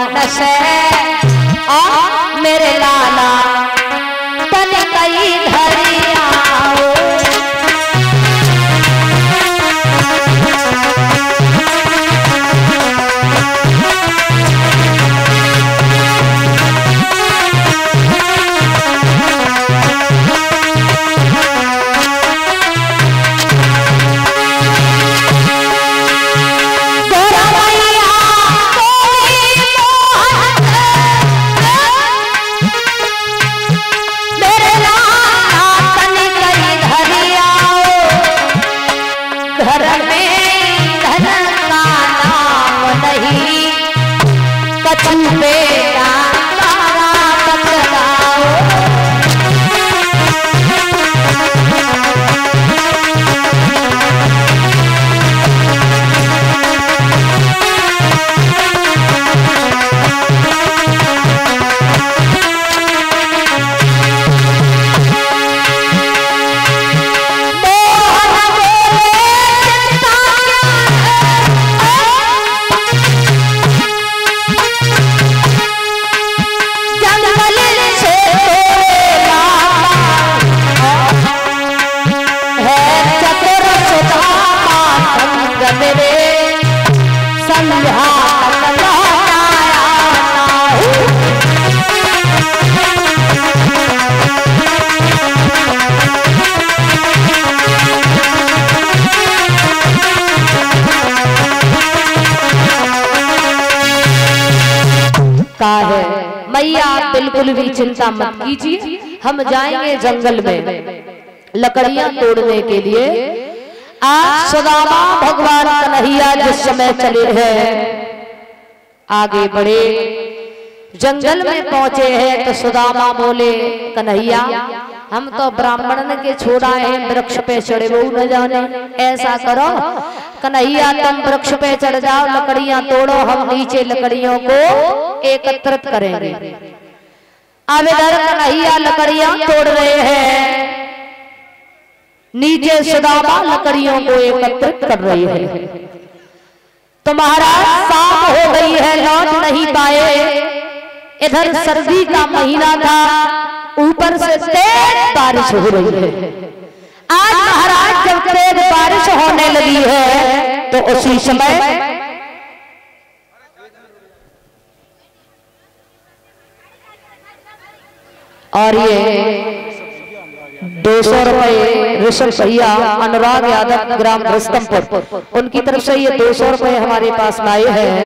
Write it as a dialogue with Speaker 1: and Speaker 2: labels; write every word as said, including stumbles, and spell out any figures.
Speaker 1: मोहन से आ मेरे लाला तन कई धरिया है मैया बिल्कुल भी चिंता मत कीजिए, हम जाएंगे जंगल में लकड़ियां तोड़ने के लिए। आज सुदामा भगवान कन्हैया जिस समय चले हैं आगे बढ़े जंगल में पहुंचे हैं तो सुदामा बोले कन्हैया हम तो ब्राह्मण के छोड़ा है वृक्ष पे चढ़े वो न जाने, ऐसा करो कन्हैया तुम वृक्ष पे चढ़ जाओ लकड़ियां तोड़ो हम नीचे लकड़ियों को एकत्रित करेंगे। अब इधर कन्हैया लकड़ियां तोड़ रहे हैं, नीचे सुदामा लकड़ियों को एकत्रित कर रही है। तो महाराज शाम हो गई है लौट नहीं पाए, इधर सर्दी का महीना था ऊपर से तेज बारिश हो रही है। आज महाराज जब तेज बारिश होने लगी है तो उसी समय और ये दो सौ रुपए ऋषभ भैया अनुराग यादव ग्राम रुस्तमपुर उनकी तरफ से ये दो सौ रुपए हमारे पास लाए हैं।